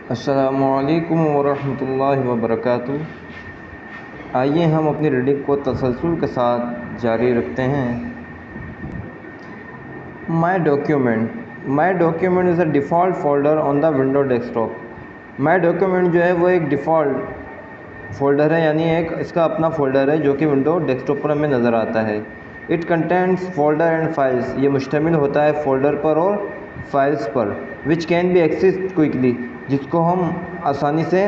अस्सलामुअलैकुम वरहमतुल्लाहि वबरकातुहू। आइए हम अपनी रीडिंग को तसलसल के साथ जारी रखते हैं। My document is a default folder on the window desktop. My document जो है वो एक डिफ़ॉल्ट फ़ोल्डर है, यानी एक इसका अपना फ़ोल्डर है जो कि विंडो डेस्कटॉप पर हमें नज़र आता है। It contents folder and files, ये मुश्तमिल होता है फ़ोल्डर पर और फाइल्स पर, which can be accessed quickly, जिसको हम आसानी से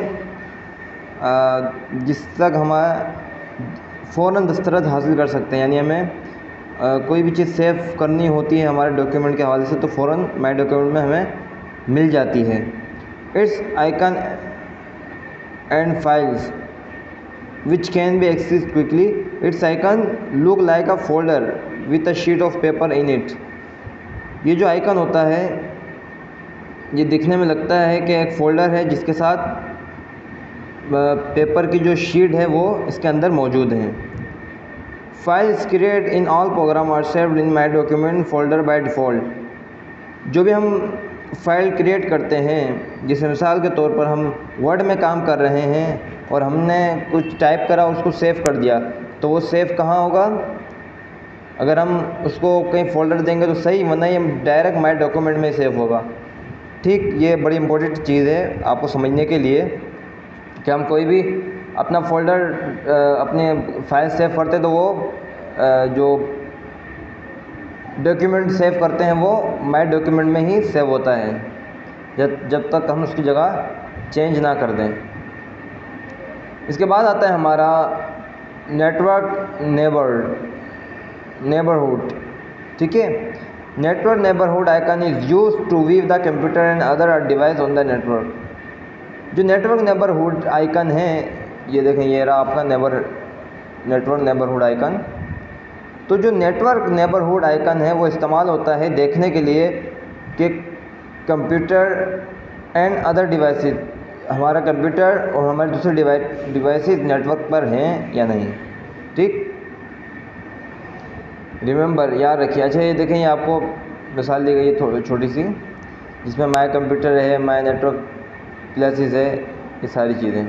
जिस तक हमारा फ़ौरन दस्तरस हासिल कर सकते हैं। यानी हमें कोई भी चीज़ सेव करनी होती है हमारे डॉक्यूमेंट के हवाले से तो फ़ौरन माई डॉक्यूमेंट में हमें मिल जाती है। Its icon and files which can be accessed quickly. Its icon look like a folder with a sheet of paper in it. ये जो आइकन होता है ये दिखने में लगता है कि एक फ़ोल्डर है जिसके साथ पेपर की जो शीट है वो इसके अंदर मौजूद है। Files create in all program are saved in my document folder by default. जो भी हम फ़ाइल क्रिएट करते हैं, जैसे मिसाल के तौर पर हम वर्ड में काम कर रहे हैं और हमने कुछ टाइप करा उसको सेव कर दिया, तो वो सेव कहाँ होगा? अगर हम उसको कहीं फ़ोल्डर देंगे तो सही, वरना ये डायरेक्ट माई डॉक्यूमेंट में सेव होगा। ठीक, ये बड़ी इंपॉर्टेंट चीज़ है आपको समझने के लिए कि हम कोई भी अपना फ़ोल्डर अपने फाइल सेव करते तो वो जो डॉक्यूमेंट सेव करते हैं वो माई डॉक्यूमेंट में ही सेव होता है, जब तक हम उसकी जगह चेंज ना कर दें। इसके बाद आता है हमारा नेटवर्क नेबरहुड। ठीक है, network neighbourhood icon is used to view the computer and other device on the network. जो नेटवर्क नेबरहुड आइकन है, ये देखें, ये रहा आपका नेटवर्क नेबरहुड आइकन। तो जो नेटवर्क नेबरहुड आइकन है वो इस्तेमाल होता है देखने के लिए कि कंप्यूटर एंड अदर डिवाइसेस, हमारा कंप्यूटर और हमारे दूसरे डिवाइसेस नेटवर्क पर हैं या नहीं। ठीक, रिमेंबर, याद रखिए। अच्छा, ये देखें, ये आपको मिसाल दी गई है छोटी सी, जिसमें माई कंप्यूटर है, माई नेटवर्क प्लेसेस है, ये सारी चीज़ें।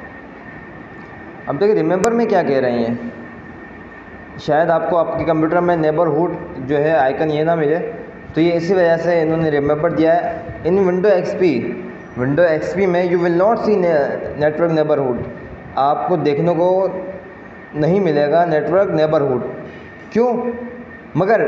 अब देखिए रिमेंबर में क्या कह रही हैं। शायद आपको आपके कंप्यूटर में नेबरहुड जो है आइकन ये ना मिले, तो ये इसी वजह से इन्होंने रिमेंबर दिया है। इन विंडो एक्सपी में you will not see network neighbourhood, आपको देखने को नहीं मिलेगा नेटवर्क नेबरहुड। क्यों? मगर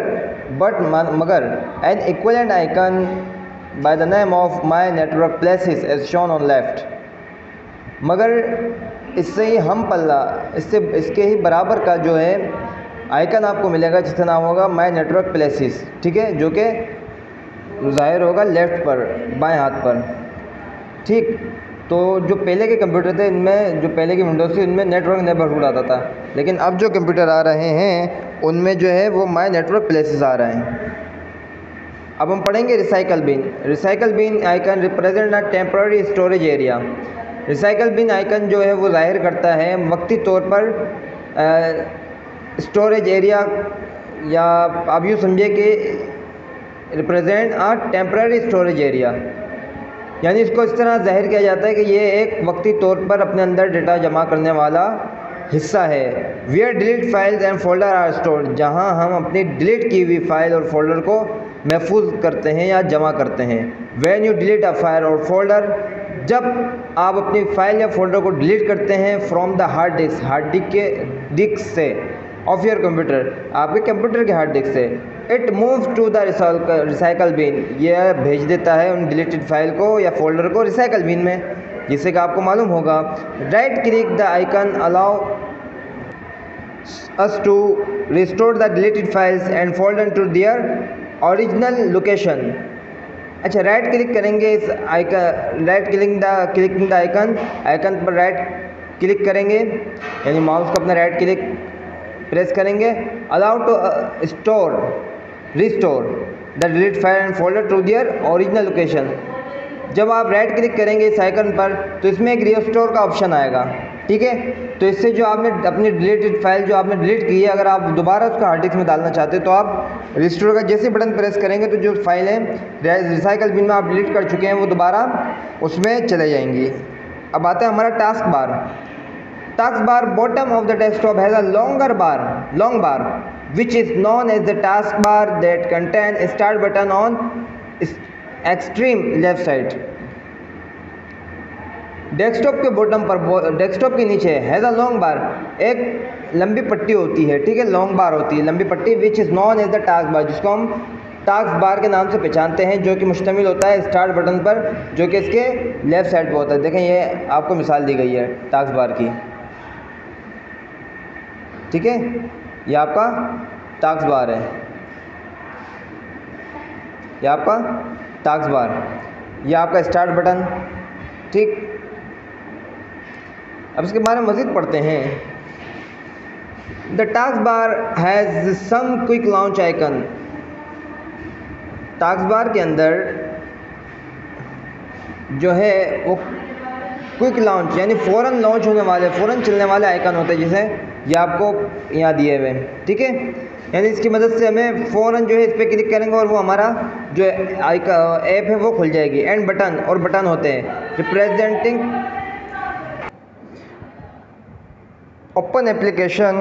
an equivalent icon by the name of my network places as shown on left, मगर इससे ही हम पल्ला, इसके ही बराबर का जो है आइकन आपको मिलेगा जिसका नाम होगा माई नेटवर्क प्लेसेस। ठीक है, जो कि ज़ाहिर होगा लेफ़्ट पर, बाएं हाथ पर। ठीक, तो जो पहले के कंप्यूटर थे इनमें, जो पहले की विंडोज़ थी उनमें नेटवर्क नेबरहुड आता था, लेकिन अब जो कंप्यूटर आ रहे हैं उनमें जो है वो माई नेटवर्क प्लेसेस आ रहे हैं। अब हम पढ़ेंगे recycle bin icon represent a temporary storage area. Recycle bin icon जो है वो ज़ाहिर करता है वक्ती तौर पर स्टोरेज एरिया, या आप यूँ समझिए कि represent a temporary storage area, यानी इसको इस तरह ज़ाहिर किया जाता है कि ये एक वक्ती तौर पर अपने अंदर डेटा जमा करने वाला हिस्सा है। Where delete files and folder are stored, जहाँ हम अपनी डिलीट की हुई फाइल और फोल्डर को महफूज करते हैं या जमा करते हैं। When you delete a file or folder, जब आप अपनी फाइल या फोल्डर को डिलीट करते हैं फ्रॉम द हार्ड डिस्क से ऑफ योर कंप्यूटर, आपके कंप्यूटर के हार्ड डिस्क से, it moves to the recycle bin, यह भेज देता है उन डिलीटेड फाइल को या फोल्डर को रिसाइकल बिन में, जिससे कि आपको मालूम होगा। Right click the icon allow us to restore the deleted files and folder to their original location. अच्छा, राइट क्लिक करेंगे इस आइकन, क्लिकिंग द आइकन पर राइट क्लिक करेंगे, यानी माउस को अपना राइट क्लिक प्रेस करेंगे। Allow to restore the delete file and folder to their original location. जब आप राइट क्लिक करेंगे इस आइकन पर तो इसमें एक रिस्टोर का ऑप्शन आएगा। ठीक है। तो इससे जो आपने अपनी डिलीटेड फाइल जो आपने डिलीट की है, अगर आप दोबारा उसको हार्ड डिस्क में डालना चाहते हैं तो आप रिस्टोर का जैसे बटन प्रेस करेंगे तो जो फाइल है रिसाइकल बिन में आप डिलीट कर चुके हैं वो दोबारा उसमें चले जाएंगी। अब आता है हमारा task bar. Task bar bottom of the desktop has a long bar which is known as the taskbar that contain a start button on extreme left side। Desktop के बॉटम पर, डेस्कटॉप के नीचे हैज़ अ लॉन्ग बार, एक लंबी पट्टी होती है, ठीक है, लॉन्ग बार होती है, लंबी पट्टी, which is known as the task bar, जिसको हम टास्क बार के नाम से पहचानते हैं, जो कि मुश्तमिल होता है स्टार्ट बटन पर, जो कि इसके लेफ़्ट साइड पर होता है। देखें ये आपको मिसाल दी गई है टास्क बार की, ठीक है, ये आपका टास्क बार है, ये आपका टास्क बार, ये आपका स्टार्ट बटन, ठीक। अब इसके बारे में मज़ीद पढ़ते हैं। The task bar has some quick launch icon. Task bar के अंदर जो है वो क्विक लॉन्च यानी फ़ौरन लॉन्च होने वाले, फ़ौरन चलने वाले आइकन होते हैं, जिसे ये आपको यहाँ दिए हुए हैं, ठीक है। यानी इसकी मदद से हमें फ़ौरन जो है इस पर क्लिक करेंगे और वो हमारा जो ऐप है वो खुल जाएगी। एंड बटन, और बटन होते हैं representing open application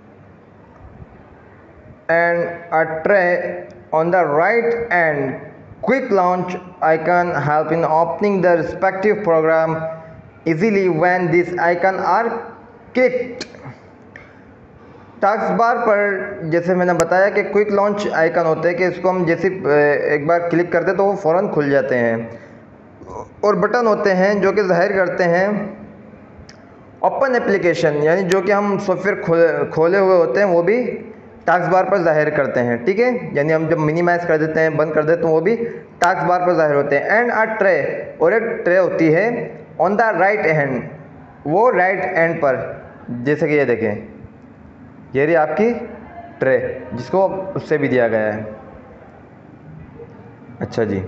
and a tray on the right and quick launch icon help in opening the respective program easily when these icon are clicked। Task bar पर जैसे मैंने बताया कि क्विक लॉन्च आइकन होते हैं कि इसको हम जैसे एक बार क्लिक करते हैं तो वो फ़ौरन खुल जाते हैं, और बटन होते हैं जो कि ज़ाहिर करते हैं ओपन एप्लीकेशन, यानी जो कि हम सॉफ्टवेयर खोले हुए होते हैं वो भी टास्क बार पर ज़ाहिर करते हैं, ठीक है। यानी हम जब मिनिमाइज़ कर देते हैं, बंद कर देते हैं, तो वो भी टास्क बार पर ज़ाहिर होते हैं। एंड अ ट्रे, और एक ट्रे होती है ऑन द राइट हैंड, वो राइट एंड पर, जैसे कि ये देखें, ये रही आपकी ट्रे जिसको उससे भी दिया गया है। अच्छा जी,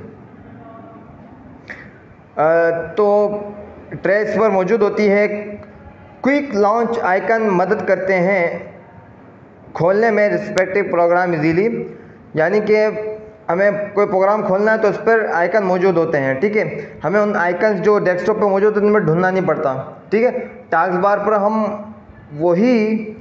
तो ट्रे इस पर मौजूद होती है। क्विक लॉन्च आइकन मदद करते हैं खोलने में रिस्पेक्टिव प्रोग्राम इजीली, यानी कि हमें कोई प्रोग्राम खोलना है तो उस पर आइकन मौजूद होते हैं, ठीक है। हमें उन आइकन्स जो डेस्कटॉप पे मौजूद होते हैं उनमें ढूंढना नहीं पड़ता, ठीक है। टास्क बार पर हम वही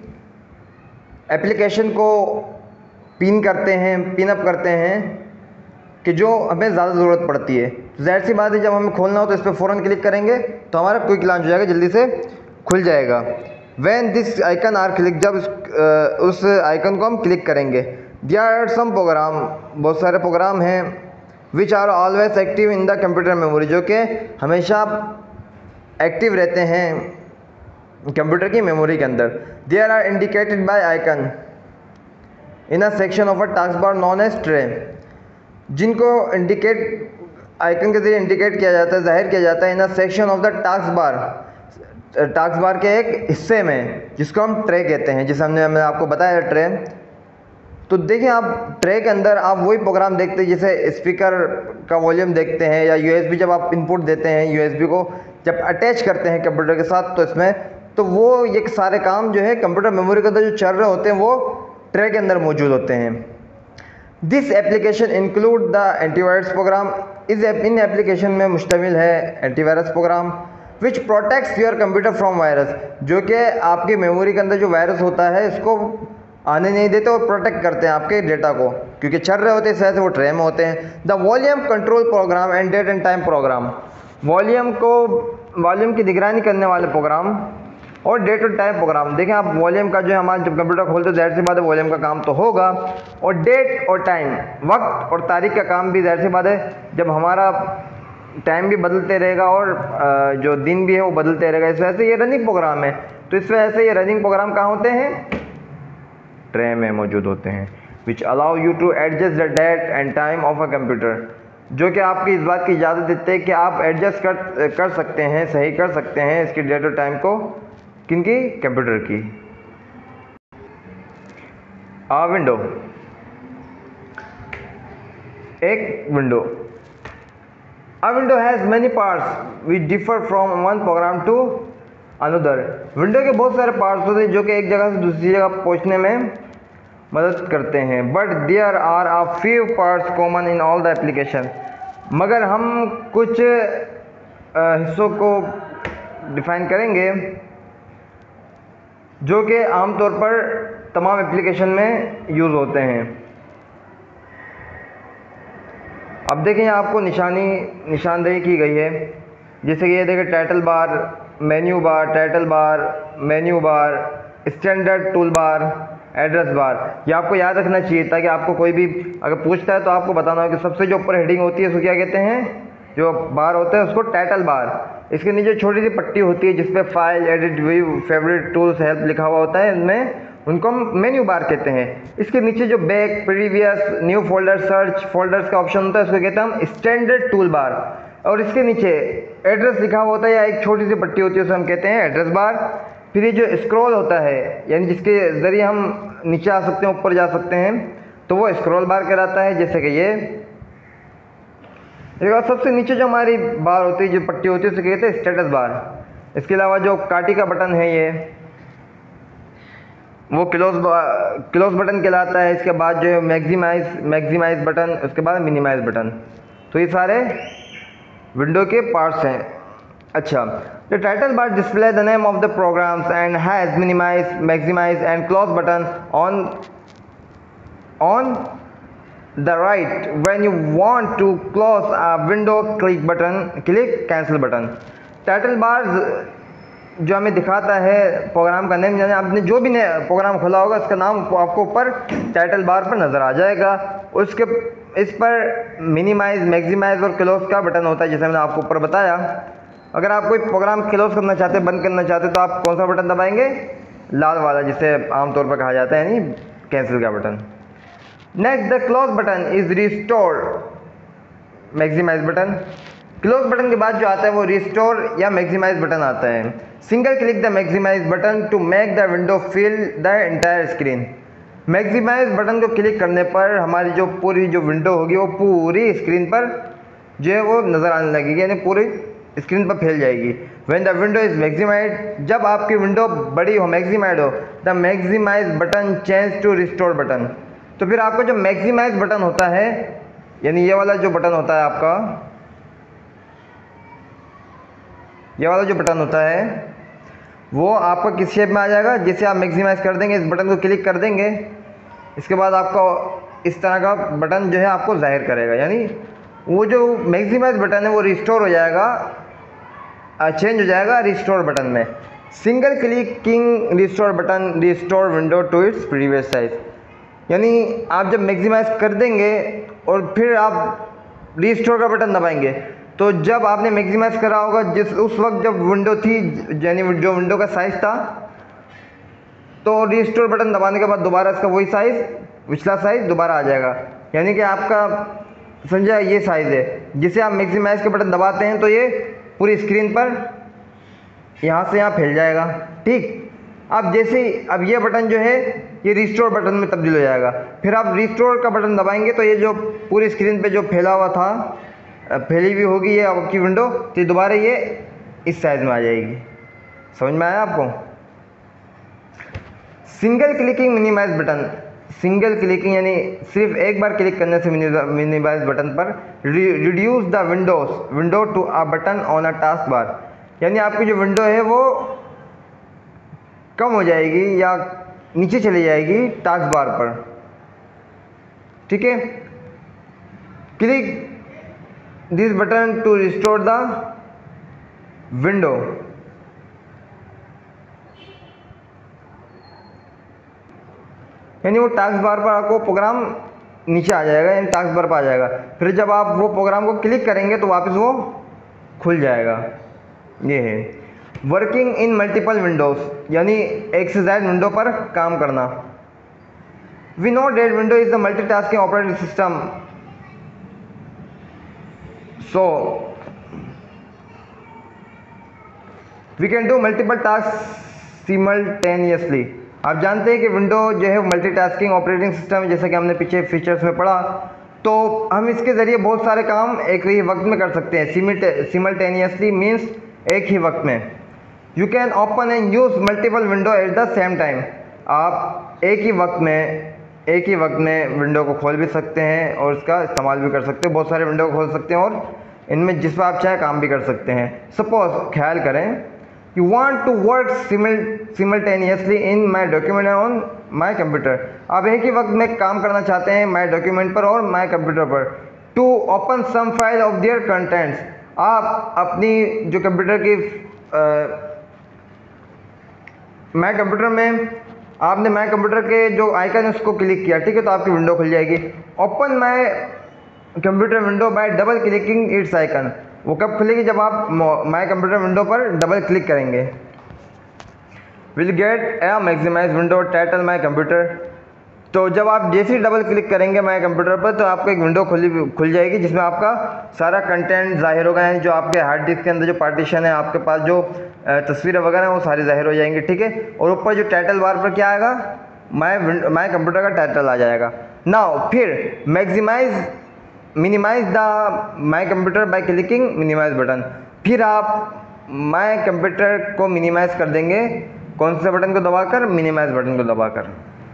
एप्लीकेशन को पिन करते हैं, पिन अप करते हैं कि जो हमें ज़्यादा ज़रूरत पड़ती है। ज़ाहिर सी बात है जब हमें खोलना हो तो इस पर फ़ौरन क्लिक करेंगे तो हमारा क्विक लॉन्च हो जाएगा, जल्दी से खुल जाएगा। When this icon are click, जब उस आइकन को हम क्लिक करेंगे। देयर आर सम प्रोग्राम, बहुत सारे प्रोग्राम हैं which are always active in the computer memory, जो कि हमेशा एक्टिव रहते हैं कंप्यूटर की मेमोरी के अंदर। There are indicated by icon in a section of a task bar known as tray, जिनको इंडिकेट आइकन के जरिए इंडिकेट किया जाता है, जाहिर किया जाता है in a section of the task bar, task bar के एक हिस्से में, जिसको हम ट्रे कहते हैं, जिसे मैंने आपको बताया ट्रे। तो देखिए आप ट्रे के अंदर आप वही प्रोग्राम देखते हैं, जैसे स्पीकर का वॉल्यूम देखते हैं, या यूएसबी जब आप इनपुट देते हैं, यूएसबी को जब अटैच करते हैं कंप्यूटर के साथ, तो इसमें तो वो ये सारे काम जो है कंप्यूटर मेमोरी के अंदर जो चल रहे होते हैं वो ट्रे के अंदर मौजूद होते हैं। This application include the antivirus program, इन एप्लीकेशन में मुश्तमिल है antivirus program which protects your computer from virus, जो कि आपकी मेमोरी के अंदर जो वायरस होता है इसको आने नहीं देते और प्रोटेक्ट करते हैं आपके डेटा को, क्योंकि चल रहे होते हैं इस वजह से वो ट्रे में होते हैं। The volume control program and date and time program, volume की निगरानी करने वाले प्रोग्राम और डेट और टाइम प्रोग्राम। देखें आप वॉल्यूम का जो है हमारा जब कंप्यूटर खोलते हैं जाहिर सी बात है वॉल्यूम का काम तो होगा, और डेट और टाइम, वक्त और तारीख का काम भी जाहिर सी बात है, जब हमारा टाइम भी बदलते रहेगा और जो दिन भी है वो बदलते रहेगा, इस वजह से ये रनिंग प्रोग्राम है। तो इस वजह से ये रनिंग प्रोग्राम कहाँ होते हैं? ट्रे में मौजूद होते हैं। Which allow you to adjust the date and time of a computer, जो कि आपकी इस बात की इजाज़त देते हैं कि आप एडजस्ट कर सकते हैं, सही कर सकते हैं इसकी डेट और टाइम को, किनकी? कंप्यूटर की। आ विंडो, एक window, a window has many parts which differ from one program to another. Window के बहुत सारे पार्ट्स होते हैं जो कि एक जगह से दूसरी जगह पहुंचने में मदद करते हैं, but there are a few parts common in all the application. मगर हम कुछ हिस्सों को डिफाइन करेंगे जो कि आमतौर पर तमाम एप्लीकेशन में यूज़ होते हैं। अब देखें आपको निशानदेही की गई है, जैसे कि ये देखें title bar, menu bar, title bar, menu bar, standard tool bar, address bar. ये आपको याद रखना चाहिए ताकि आपको कोई भी अगर पूछता है तो आपको बताना हो कि सबसे जो ऊपर हेडिंग होती है उसको क्या कहते हैं, जो बार होता है उसको टाइटल बार। इसके नीचे छोटी सी पट्टी होती है जिसपे file, edit, view, favourite, tools, help लिखा हुआ होता है, इनमें उनको हम मेन्यू बार कहते हैं। इसके नीचे जो back, previous, new folder, search folders का ऑप्शन होता है उसको कहते हैं हम स्टैंडर्ड टूल बार। और इसके नीचे एड्रेस लिखा हुआ होता है या एक छोटी सी पट्टी होती है उसे हम कहते हैं एड्रेस बार। फिर ये जो स्क्रॉल होता है यानी जिसके ज़रिए हम नीचे आ सकते हैं, ऊपर जा सकते हैं, तो वो स्क्रॉल बार कहलाता है। जैसे कि ये सबसे नीचे जो हमारी बार होती है, जो पट्टी होती है उसे कहते हैं स्टेटस बार। इसके अलावा जो काटी का बटन है ये वो क्लोज बटन कहलाता है। इसके बाद जो है मैक्सिमाइज बटन, उसके बाद मिनिमाइज बटन। तो ये सारे विंडो के पार्ट्स हैं। अच्छा, the title bar display the name of the programs and has minimise, maximise and close button on the right. When you want to close a window, click cancel button. Title bar जो हमें दिखाता है programme का name, यानी आपने जो भी programme खोला होगा उसका नाम आपको ऊपर टाइटल बार पर नज़र आ जाएगा। उसके इस पर मिनिमाइज, मैक्सिमाइज और क्लोज का बटन होता है जैसे मैंने आपको ऊपर बताया। अगर आप कोई प्रोग्राम क्लोज करना चाहते, बंद करना चाहते, तो आप कौन सा बटन दबाएंगे, लाल वाला जिसे आमतौर पर कहा जाता है यानी कैंसिल का button. Next, the close button is restore maximise button. Close button के बाद जो आता है वो रिस्टोर या मैक्सिमाइज बटन आता है। Single click the maximise button to make the window fill the entire screen. Maximise button को क्लिक करने पर हमारी जो पूरी जो विंडो होगी वो पूरी स्क्रीन पर जो है वो नज़र आने लगेगी, यानी पूरी स्क्रीन पर फैल जाएगी। When the window is maximised, जब आपकी विंडो बड़ी हो, मैक्सिमाइड हो, the maximise button change to restore button. तो फिर आपका जो मैक्सिमाइज बटन होता है यानी ये वाला जो बटन होता है आपका, ये वाला जो बटन होता है वो आपका किस शेप में आ जाएगा, जिसे आप मैक्सिमाइज कर देंगे, इस बटन को क्लिक कर देंगे, इसके बाद आपका इस तरह का बटन जो है आपको जाहिर करेगा। यानी वो जो मैक्सिमाइज बटन है वो रिस्टोर हो जाएगा, चेंज हो जाएगा रिस्टोर बटन में। Single clicking restore button restore window to its previous size. यानी आप जब मैक्सिमाइज कर देंगे और फिर आप रिस्टोर का बटन दबाएंगे तो जब आपने मैक्सिमाइज करा होगा उस वक्त जब विंडो थी, यानी जो विंडो का साइज़ था, तो रिस्टोर बटन दबाने के बाद दोबारा इसका वही साइज़, पिछला साइज़ दोबारा आ जाएगा। यानी कि आपका समझा ये साइज़ है, जिसे आप मैक्सिमाइज के बटन दबाते हैं तो ये पूरी स्क्रीन पर यहाँ से यहाँ फैल जाएगा। ठीक, अब जैसे अब ये बटन जो है ये रिस्टोर बटन में तब्दील हो जाएगा। फिर आप रिस्टोर का बटन दबाएंगे तो ये जो पूरी स्क्रीन पे जो फैला हुआ था, फैली हुई होगी ये आपकी विंडो, तो दोबारा ये इस साइज में आ जाएगी। समझ में आया आपको? Single clicking minimise button, single clicking यानी सिर्फ एक बार क्लिक करने से मिनिमाइज बटन पर reduce the window to a button on a task bar. यानी आपकी जो विंडो है वो कम हो जाएगी या नीचे चली जाएगी टास्क बार पर। ठीक है, click this button to restore the window. यानी वो टास्क बार पर आपको प्रोग्राम नीचे आ जाएगा, यानी टास्क बार पर आ जाएगा। फिर जब आप वो प्रोग्राम को क्लिक करेंगे तो वापस वो खुल जाएगा। ये है वर्किंग इन मल्टीपल विंडोज, यानी एक से ज़्यादा विंडो पर काम करना। We know that window is the multitasking operating system, so we can do multiple task simultaneously. आप जानते हैं कि विंडो जो है मल्टीटास्किंग ऑपरेटिंग सिस्टम है, जैसा कि हमने पीछे फीचर्स में पढ़ा। तो हम इसके ज़रिए बहुत सारे काम एक ही वक्त में कर सकते हैं। सिमल्टेनियसली मीन्स एक ही वक्त में। You can open and use multiple window at the same time. आप एक ही वक्त में विंडो को खोल भी सकते हैं और उसका इस्तेमाल भी कर सकते हैं। बहुत सारे विंडो को खोल सकते हैं और इनमें जिस पर आप चाहे काम भी कर सकते हैं। सपोज ख्याल करें you want to work simultaneously in my document on my computer. आप एक ही वक्त में काम करना चाहते हैं माई डॉक्यूमेंट पर और माई कंप्यूटर पर। To open some file of their contents. आप अपनी जो कंप्यूटर की माई कंप्यूटर में आपने माई कंप्यूटर के जो आइकन है उसको क्लिक किया, ठीक है, तो आपकी विंडो खुल जाएगी। Open my computer window by double clicking its icon. वो कब खुलेगी? जब आप माई कंप्यूटर विंडो पर डबल क्लिक करेंगे। Will get a maximise window title my computer. तो जब आप जैसे ही डबल क्लिक करेंगे माई कंप्यूटर पर तो आपको एक विंडो खुल जाएगी जिसमें आपका सारा कंटेंट जाहिर होगा, यानी जो आपके हार्ड डिस्क के अंदर जो पार्टीशन है, आपके पास जो तस्वीरें वगैरह हैं वो सारी जाहिर हो जाएंगी, ठीक है। और ऊपर जो टाइटल बार पर क्या आएगा? माई कंप्यूटर का टाइटल आ जाएगा। नाउ फिर minimise the my computer by clicking minimise button. फिर आप माई कंप्यूटर को मिनिमाइज कर देंगे, कौन से बटन को दबाकर? मिनिमाइज बटन को दबाकर।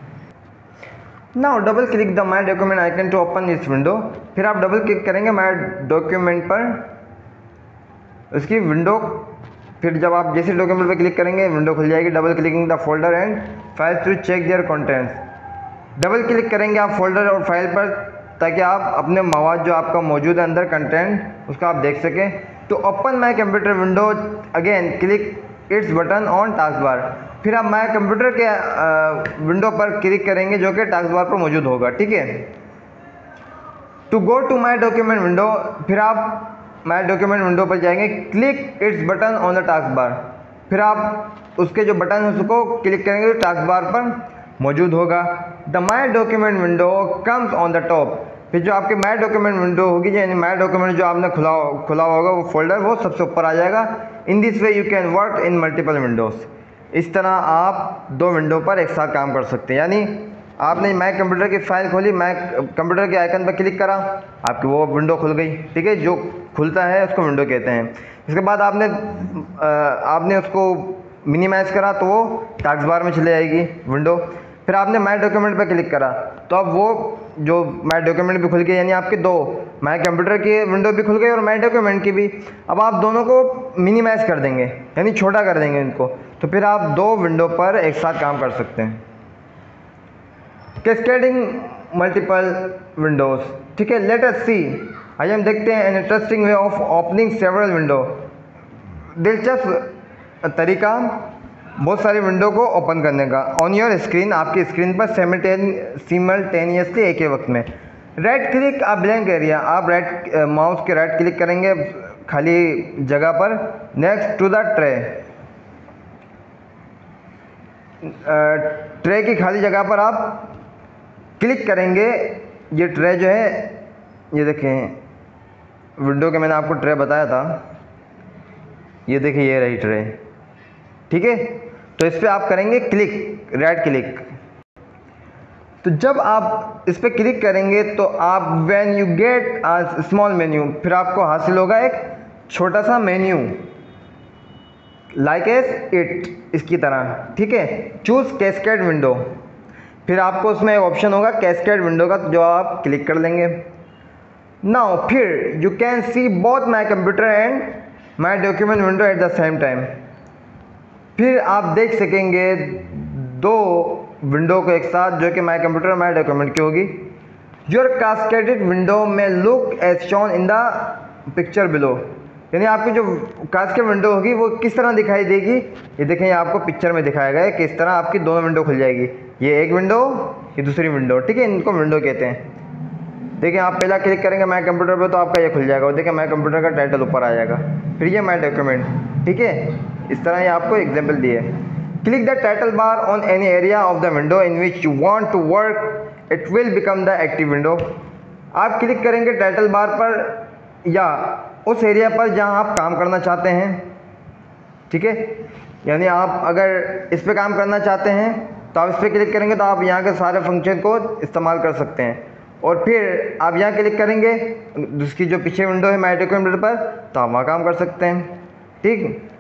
Now double click the my document icon to open this window. फिर आप डबल क्लिक करेंगे माई डॉक्यूमेंट पर, उसकी विंडो। फिर जब आप जैसे डॉक्यूमेंट पर क्लिक करेंगे विंडो खुल जाएगी। Double clicking the folder and files to check their contents. Double click करेंगे आप फोल्डर और फाइल पर ताकि आप अपने मवाद जो आपका मौजूद है अंदर कंटेंट उसका आप देख सकें। तो open my computer window again click its button on task bar. फिर आप माई कंप्यूटर के विंडो पर क्लिक करेंगे जो कि टास्क बार पर मौजूद होगा, ठीक है। To go to my document window, फिर आप माई डॉक्यूमेंट विंडो पर जाएंगे, click its button on the task bar. फिर आप उसके जो बटन है उसको क्लिक करेंगे तो टास्क बार पर मौजूद होगा। The my document window comes on the top. फिर जो आपके माई डॉक्यूमेंट विंडो होगी, यानी माई डॉक्यूमेंट जो आपने खुला होगा वो फोल्डर वो सबसे ऊपर आ जाएगा। In this way you can work in multiple windows. इस तरह आप दो विंडो पर एक साथ काम कर सकते हैं। यानी आपने माई कंप्यूटर की फाइल खोली, माई कंप्यूटर के आइकन पर क्लिक करा, आपकी वो विंडो खुल गई, ठीक है। जो खुलता है उसको विंडो कहते हैं। इसके बाद आपने उसको मिनिमाइज़ करा तो वो टास्क बार में चले जाएगी विंडो। फिर आपने माई डॉक्यूमेंट पर क्लिक करा तो अब वो जो माई डॉक्यूमेंट भी खुल गई, यानी आपके दो माई कंप्यूटर की विंडो भी खुल गई और माई डॉक्यूमेंट की भी। अब आप दोनों को मिनिमाइज़ कर देंगे, यानी छोटा कर देंगे इनको, तो फिर आप दो विंडो पर एक साथ काम कर सकते हैं। कैस्केडिंग मल्टीपल विंडोज़, ठीक है। लेट अस सी, आइए हम देखते हैं an interesting way of opening several window. दिलचस्प तरीका बहुत सारी विंडो को ओपन करने का। ऑन योर स्क्रीन, आपकी स्क्रीन पर सिमल्टेनियसली एक ही वक्त में। Right click a blank area, आप माउस के राइट क्लिक करेंगे खाली जगह पर। नेक्स्ट टू द ट्रे की खाली जगह पर आप क्लिक करेंगे। ये ट्रे जो है, ये देखें विंडो के मैंने आपको ट्रे बताया था, ये देखिए ये रही ट्रे, ठीक है। तो इस पर आप करेंगे क्लिक, राइट क्लिक। तो जब आप इस पर क्लिक करेंगे तो आप when you get a small menu, फिर आपको हासिल होगा एक छोटा सा मेन्यू लाइक एस इट, इसकी तरह, ठीक है। चूज कैस्केड विंडो, फिर आपको उसमें एक ऑप्शन होगा कैस्केड विंडो का जो आप क्लिक कर लेंगे। नाउ फिर you can see both my computer and my document window at the same time. फिर आप देख सकेंगे दो विंडो को एक साथ जो कि माई कंप्यूटर और माई डॉक्यूमेंट की होगी। योर कास्केडेड विंडो में look as shown in the picture below, यानी आपकी जो कास्केड विंडो होगी वो किस तरह दिखाई देगी, ये देखें ये आपको पिक्चर में दिखाया गया है कि इस तरह आपकी दोनों विंडो खुल जाएगी। ये एक विंडो, ये दूसरी विंडो, ठीक है। इनको विंडो कहते हैं। देखिए आप पहला क्लिक करेंगे माई कंप्यूटर पे तो आपका ये खुल जाएगा और देखिए माई कंप्यूटर का टाइटल ऊपर आ जाएगा, फिर ये माई डॉक्यूमेंट, ठीक है। इस तरह ये आपको एग्जाम्पल दिए। Click the title bar on any area of the window in which you want to work, it will become the active window. आप क्लिक करेंगे टाइटल बार पर या उस एरिया पर जहां आप काम करना चाहते हैं, ठीक है। यानी आप अगर इस पे काम करना चाहते हैं तो आप इस पर क्लिक करेंगे तो आप यहाँ के सारे फंक्शन को इस्तेमाल कर सकते हैं। और फिर आप यहाँ क्लिक करेंगे उसकी जो पीछे विंडो है माई डॉक्यूमेंट पर, तो आप वहाँ काम कर सकते हैं, ठीक।